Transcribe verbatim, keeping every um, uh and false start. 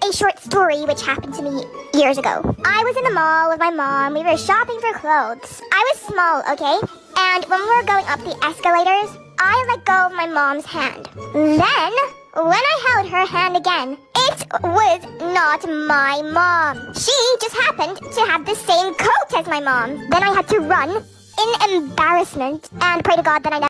a short story which happened to me years ago. I was in the mall with my mom. We were shopping for clothes. I was small, okay? And when we were going up the escalators, I let go of my mom's hand. Then, when I held her hand again, it was not my mom. She just happened to have the same coat as my mom. Then I had to run in embarrassment and pray to God that I never